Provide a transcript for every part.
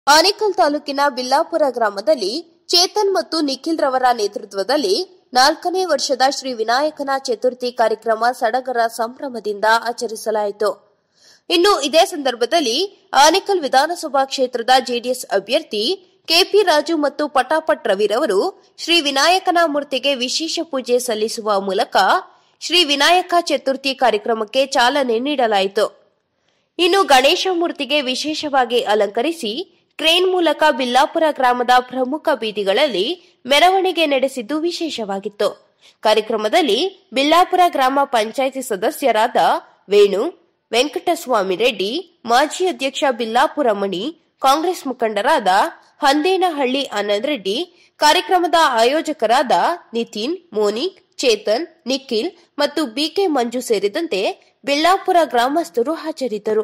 ಆನೇಕಲ್ ತಾಲೂಕಿನ ಬಿಲ್ಲಾಪುರ ಗ್ರಾಮದಲ್ಲಿ ಚೇತನ್ ಮತ್ತು ನಿಖಿಲ್ ರವರ ನೇತೃತ್ವದಲ್ಲಿ 4ನೇ ವರ್ಷದ ಶ್ರೀ ವಿನಾಯಕನ ಚತುರ್ಥಿ ಕಾರ್ಯಕ್ರಮ ಸಡಗರ ಸಂಭ್ರಮದಿಂದ ಆಚರಿಸಲಾಯಿತು. ಇನ್ನು ಇದೇ ಸಂದರ್ಭದಲ್ಲಿ ಆನೇಕಲ್ ವಿಧಾನಸಭಾ ಕ್ಷೇತ್ರದ ಜೆಡಿಎಸ್ ಅಭ್ಯರ್ಥಿ ಕೆಪಿ ರಾಜು ಮತ್ತು ಪಟಾಪಟ್ ರವಿರವರು ಶ್ರೀ ವಿನಾಯಕನ ಮೂರ್ತಿಗೆ ವಿಶೇಷ ಪೂಜೆ ಸಲ್ಲಿಸುವ ಮೂಲಕ ಶ್ರೀ ವಿನಾಯಕ ಚತುರ್ಥಿ ಕಾರ್ಯಕ್ರಮಕ್ಕೆ ಚಾಲನೆ ನೀಡಲಾಯಿತು. ಇನ್ನು ಗಣೇಶ ಮೂರ್ತಿಗೆ ವಿಶೇಷವಾಗಿ ಅಲಂಕರಿಸಿ ಕ್ರೇನ್ ಮೂಲಕ ಬಿಲ್ಲಾಪುರ ಗ್ರಾಮದ ಪ್ರಮುಖ ಬೀದಿಗಳಲ್ಲಿ ಮೆರವಣಿಗೆ ನಡೆಸಿದ್ದು ವಿಶೇಷವಾಗಿತ್ತು. ಕಾರ್ಯಕ್ರಮದಲ್ಲಿ ಬಿಲ್ಲಾಪುರ ಗ್ರಾಮ ಪಂಚಾಯಿತಿ ಸದಸ್ಯರಾದ ವೇಣು, ವೆಂಕಟಸ್ವಾಮಿ ರೆಡ್ಡಿ, ಮಾಜಿ ಅಧ್ಯಕ್ಷ ಬಿಲ್ಲಾಪುರ ಮಣಿ, ಕಾಂಗ್ರೆಸ್ ಮುಖಂಡರಾದ ಹಂದೇನಹಳ್ಳಿ ಆನಂದ್ ರೆಡ್ಡಿ, ಕಾರ್ಯಕ್ರಮದ ಆಯೋಜಕರಾದ ನಿತಿನ್, ಮೋನಿಕ್, ಚೇತನ್, ನಿಖಿಲ್ ಮತ್ತು ಬಿಕೆ ಮಂಜು ಸೇರಿದಂತೆ ಬಿಲ್ಲಾಪುರ ಗ್ರಾಮಸ್ಥರು ಹಾಜರಿದ್ದರು.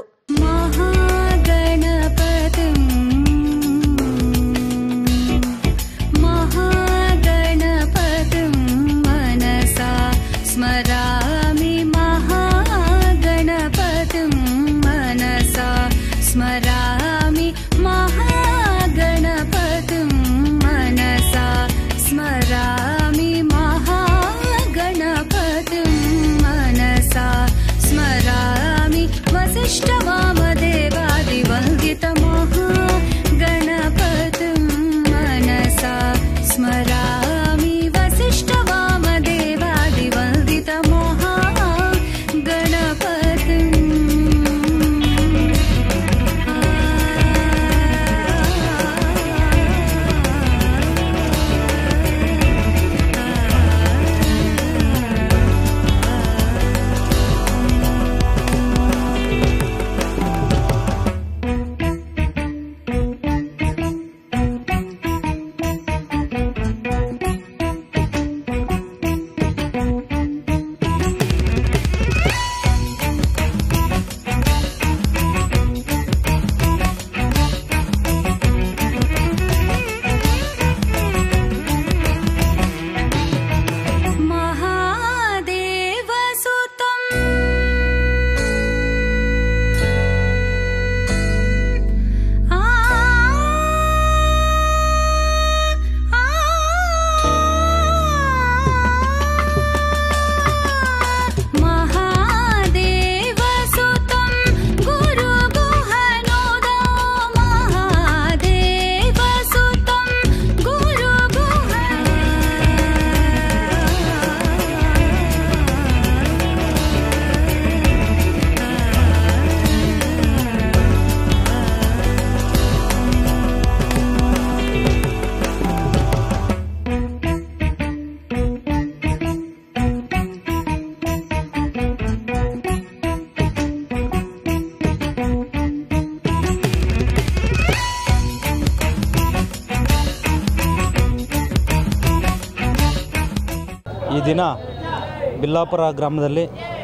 ಈ ದಿನ ಬಿಲ್ಲಾಪುರ ಗ್ರಾಮದಲ್ಲಿ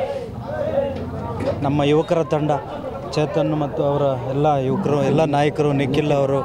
ನಮ್ಮ ಯುವಕರ ತಂಡ ಚೇತನ್ ಮತ್ತು ಅವರ ಎಲ್ಲ ಯುವಕರು, ಎಲ್ಲ ನಾಯಕರು, ನಿಖಿಲ್ ಅವರು,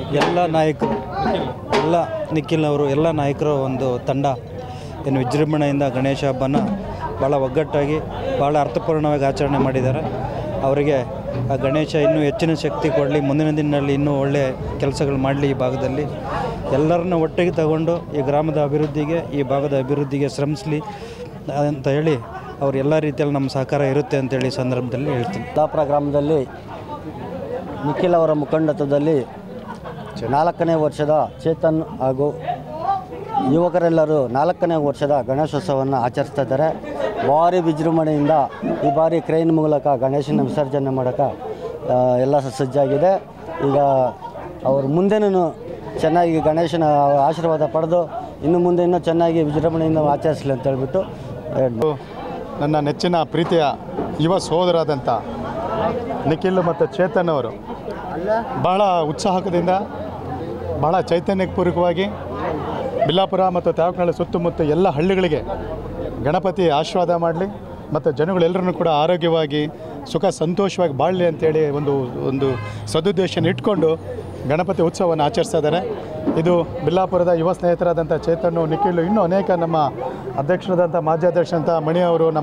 ನಿಖಿಲ್ ಅವರು ಎಲ್ಲ ನಾಯಕರು ಒಂದು ತಂಡ ಏನು ವಿಜೃಂಭಣೆಯಿಂದ ಗಣೇಶ ಹಬ್ಬನ ಭಾಳ ಒಗ್ಗಟ್ಟಾಗಿ ಭಾಳ ಅರ್ಥಪೂರ್ಣವಾಗಿ ಆಚರಣೆ ಮಾಡಿದ್ದಾರೆ. ಅವರಿಗೆ ಆ ಗಣೇಶ ಇನ್ನೂ ಹೆಚ್ಚಿನ ಶಕ್ತಿ ಕೊಡಲಿ, ಮುಂದಿನ ದಿನದಲ್ಲಿ ಇನ್ನೂ ಒಳ್ಳೆಯ ಕೆಲಸಗಳು ಮಾಡಲಿ, ಈ ಭಾಗದಲ್ಲಿ ಎಲ್ಲರನ್ನ ಒಟ್ಟಿಗೆ ತಗೊಂಡು ಈ ಗ್ರಾಮದ ಅಭಿವೃದ್ಧಿಗೆ, ಈ ಭಾಗದ ಅಭಿವೃದ್ಧಿಗೆ ಶ್ರಮಿಸಲಿ ಅಂತ ಹೇಳಿ ಅವ್ರು ಎಲ್ಲ ರೀತಿಯಲ್ಲಿ ನಮ್ಮ ಸಹಕಾರ ಇರುತ್ತೆ ಅಂತೇಳಿ ಸಂದರ್ಭದಲ್ಲಿ ಹೇಳ್ತೀನಿ. ಬಿಲ್ಲಾಪುರ ಗ್ರಾಮದಲ್ಲಿ ನಿಖಿಲ್ ಅವರ ಮುಖಂಡತ್ವದಲ್ಲಿ 4ನೇ ವರ್ಷದ ಚೇತನ್ ಹಾಗೂ ಯುವಕರೆಲ್ಲರೂ 4ನೇ ವರ್ಷದ ಗಣೇಶೋತ್ಸವವನ್ನು ಆಚರಿಸ್ತಾ ಇದ್ದಾರೆ. ಭಾರಿ ವಿಜೃಂಭಣೆಯಿಂದ ಈ ಬಾರಿ ಕ್ರೈನ್ ಮೂಲಕ ಗಣೇಶನ ವಿಸರ್ಜನೆ ಮಾಡೋಕ್ಕೆ ಎಲ್ಲ ಸಜ್ಜಾಗಿದೆ. ಈಗ ಅವರು ಮುಂದೆನೂ ಚೆನ್ನಾಗಿ ಗಣೇಶನ ಆಶೀರ್ವಾದ ಪಡೆದು ಇನ್ನು ಮುಂದೆ ಇನ್ನೂ ಚೆನ್ನಾಗಿ ವಿಜೃಂಭಣೆಯಿಂದ ಆಚರಿಸಲಿ ಅಂತ ಹೇಳ್ಬಿಟ್ಟು ನನ್ನ ನೆಚ್ಚಿನ ಪ್ರೀತಿಯ ಯುವ ಸಹೋದರಾದಂಥ ನಿಖಿಲ್ ಮತ್ತು ಚೇತನ್ ಅವರು ಬಹಳ ಉತ್ಸಾಹದಿಂದ, ಬಹಳ ಚೈತನ್ಯಪೂರ್ವಕವಾಗಿ ಬಿಲ್ಲಾಪುರ ಮತ್ತು ತಾಲೂಕಿನ ಸುತ್ತಮುತ್ತ ಎಲ್ಲ ಹಳ್ಳಿಗಳಿಗೆ ಗಣಪತಿ ಆಶೀರ್ವಾದ ಮಾಡಲಿ ಮತ್ತು ಜನಗಳೆಲ್ಲರನ್ನೂ ಕೂಡ ಆರೋಗ್ಯವಾಗಿ ಸುಖ ಸಂತೋಷವಾಗಿ ಬಾಳಲಿ ಅಂತೇಳಿ ಒಂದು ಸದುದ್ದೇಶನ ಇಟ್ಕೊಂಡು ಗಣಪತಿ ಉತ್ಸವವನ್ನು ಆಚರಿಸ್ತಾ ಇದ್ದಾರೆ. ಇದು ಬಿಲ್ಲಾಪುರದ ಯುವ ಸ್ನೇಹಿತರಾದಂಥ ಚೇತನ್ನು, ನಿಖಿಲ್, ಇನ್ನೂ ಅನೇಕ ನಮ್ಮ ಅಧ್ಯಕ್ಷರಾದಂಥ ಮಾಜಿ ಅಧ್ಯಕ್ಷರಂಥ ಮಣಿ ಅವರು, ನಮ್ಮ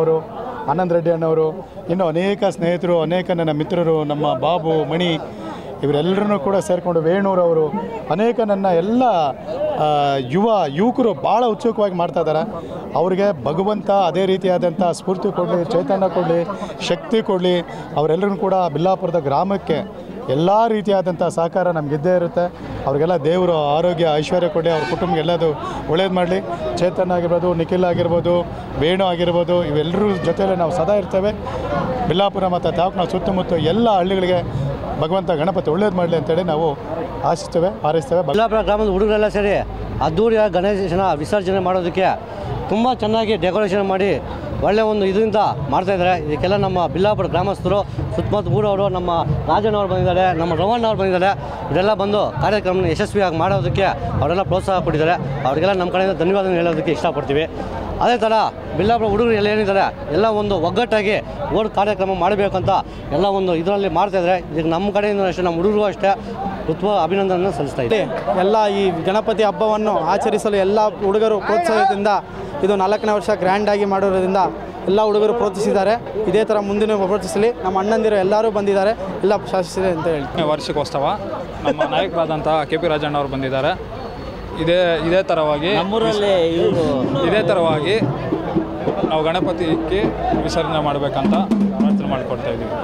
ಆನಂದ್ ರೆಡ್ಡಿ ಅಣ್ಣವರು, ಇನ್ನೂ ಅನೇಕ ಸ್ನೇಹಿತರು, ಅನೇಕ ನನ್ನ ಮಿತ್ರರು, ನಮ್ಮ ಬಾಬು, ಮಣಿ, ಇವರೆಲ್ಲರೂ ಕೂಡ ಸೇರಿಕೊಂಡು ವೇಣೂರವರು ಅನೇಕ ನನ್ನ ಎಲ್ಲ ಯುವಕರು ಭಾಳ ಉತ್ಸುಕವಾಗಿ ಮಾಡ್ತಾ ಇದ್ದಾರೆ. ಅವರಿಗೆ ಭಗವಂತ ಅದೇ ರೀತಿಯಾದಂಥ ಸ್ಫೂರ್ತಿ ಕೊಡಲಿ, ಚೈತನ್ಯ ಕೊಡಲಿ, ಶಕ್ತಿ ಕೊಡಲಿ. ಅವರೆಲ್ಲರೂ ಕೂಡ ಬಿಲ್ಲಾಪುರದ ಗ್ರಾಮಕ್ಕೆ ಎಲ್ಲ ರೀತಿಯಾದಂಥ ಸಹಕಾರ ನಮಗಿದ್ದೇ ಇರುತ್ತೆ. ಅವ್ರಿಗೆಲ್ಲ ದೇವರು ಆರೋಗ್ಯ ಐಶ್ವರ್ಯ ಕೊಡಲಿ, ಅವ್ರ ಕುಟುಂಬಕ್ಕೆ ಎಲ್ಲದು ಒಳ್ಳೇದು ಮಾಡಲಿ. ಚೇತನ್ ಆಗಿರ್ಬೋದು, ನಿಖಿಲ್ ಆಗಿರ್ಬೋದು, ವೇಣು ಆಗಿರ್ಬೋದು, ಇವೆಲ್ಲರೂ ಜೊತೆಯಲ್ಲಿ ನಾವು ಸದಾ ಇರ್ತೇವೆ. ಬಿಲ್ಲಾಪುರ ಮತ್ತು ತಾಲೂಕಿನ ಸುತ್ತಮುತ್ತ ಎಲ್ಲ ಹಳ್ಳಿಗಳಿಗೆ ಭಗವಂತ ಗಣಪತಿ ಒಳ್ಳೇದು ಮಾಡಲಿ ಅಂತೇಳಿ ನಾವು ಆಶಿಸ್ತೇವೆ, ಹಾರೈಸ್ತೇವೆ. ಬಿಲ್ಲಾಪುರ ಗ್ರಾಮದ ಹುಡುಗರೆಲ್ಲ ಸೇರಿ ಅದ್ದೂರಿಯ ಗಣೇಶನ ವಿಸರ್ಜನೆ ಮಾಡೋದಕ್ಕೆ ತುಂಬ ಚೆನ್ನಾಗಿ ಡೆಕೋರೇಷನ್ ಮಾಡಿ ಒಳ್ಳೆಯ ಒಂದು ಇದರಿಂದ ಮಾಡ್ತಾಯಿದ್ದಾರೆ. ಇದಕ್ಕೆಲ್ಲ ನಮ್ಮ ಬಿಲ್ಲಾಪುರ ಗ್ರಾಮಸ್ಥರು, ಸುತ್ತಮುತ್ತ ಊರವರು, ನಮ್ಮ ರಾಜನವ್ರು ಬಂದಿದ್ದಾರೆ, ನಮ್ಮ ರವಣ್ಣವ್ರು ಬಂದಿದ್ದಾರೆ. ಇದೆಲ್ಲ ಬಂದು ಕಾರ್ಯಕ್ರಮನ ಯಶಸ್ವಿಯಾಗಿ ಮಾಡೋದಕ್ಕೆ ಅವರೆಲ್ಲ ಪ್ರೋತ್ಸಾಹ ಕೊಟ್ಟಿದ್ದಾರೆ. ಅವರಿಗೆಲ್ಲ ನಮ್ಮ ಕಡೆಯಿಂದ ಧನ್ಯವಾದ ಹೇಳೋದಕ್ಕೆ ಇಷ್ಟಪಡ್ತೀವಿ. ಅದೇ ಥರ ಬಿಲ್ಲಾಪುರ ಹುಡುಗರು ಎಲ್ಲ ಏನಿದ್ದಾರೆ ಎಲ್ಲ ಒಂದು ಒಗ್ಗಟ್ಟಾಗಿ ಓಡ್ ಕಾರ್ಯಕ್ರಮ ಮಾಡಬೇಕಂತ ಎಲ್ಲ ಒಂದು ಇದರಲ್ಲಿ ಮಾಡ್ತಾಯಿದ್ದಾರೆ. ಇದಕ್ಕೆ ನಮ್ಮ ಕಡೆಯಿಂದ ಅಷ್ಟೇ, ನಮ್ಮ ಹುಡುಗರು ಅಷ್ಟೇ ಉತ್ತಮ ಅಭಿನಂದನೆ ಸಲ್ಲಿಸ್ತಾ ಇದೆ. ಎಲ್ಲ ಈ ಗಣಪತಿ ಹಬ್ಬವನ್ನು ಆಚರಿಸಲು ಎಲ್ಲ ಹುಡುಗರು ಪ್ರೋತ್ಸಾಹದಿಂದ ಇದು 4ನೇ ವರ್ಷ ಗ್ರ್ಯಾಂಡಾಗಿ ಮಾಡಿರೋದ್ರಿಂದ ಎಲ್ಲ ಹುಡುಗರು ಪ್ರೋತ್ಸಾಹಿಸಿದ್ದಾರೆ. ಇದೇ ಥರ ಮುಂದಿನ ಪ್ರೋತ್ಸಾಹಿಸಲಿ. ನಮ್ಮ ಅಣ್ಣಂದಿರು ಎಲ್ಲರೂ ಬಂದಿದ್ದಾರೆ, ಎಲ್ಲ ಶಾಸಿಸಿದೆ ಅಂತ ಹೇಳಿ. ವಾರ್ಷಿಕೋತ್ಸವ ನಮ್ಮ ನಾಯಕರಾದಂಥ KP ರಾಜಣ್ಣವರು ಬಂದಿದ್ದಾರೆ. ಇದೇ ಥರವಾಗಿ ನಾವು ಗಣಪತಿಗೆ ವಿಸರ್ಜನೆ ಮಾಡಬೇಕಂತ ಪ್ರಾರ್ಥನೆ ಮಾಡಿಕೊಡ್ತಾ ಇದ್ದೀವಿ.